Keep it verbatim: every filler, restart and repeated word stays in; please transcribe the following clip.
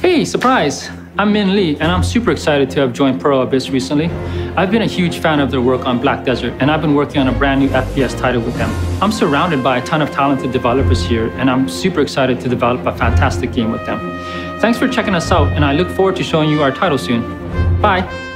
Hey, surprise! I'm Min Lee, and I'm super excited to have joined Pearl Abyss recently. I've been a huge fan of their work on Black Desert, and I've been working on a brand new F P S title with them. I'm surrounded by a ton of talented developers here, and I'm super excited to develop a fantastic game with them. Thanks for checking us out, and I look forward to showing you our title soon. Bye!